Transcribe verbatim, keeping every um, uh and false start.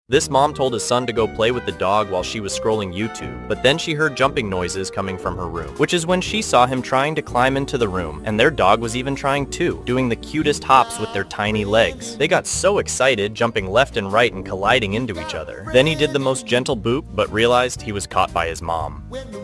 This mom told his son to go play with the dog while she was scrolling YouTube, but then she heard jumping noises coming from her room, which is when she saw him trying to climb into the room, and their dog was even trying too, doing the cutest hops with their tiny legs. They got so excited, jumping left and right and colliding into each other. Then he did the most gentle boop, but realized he was caught by his mom.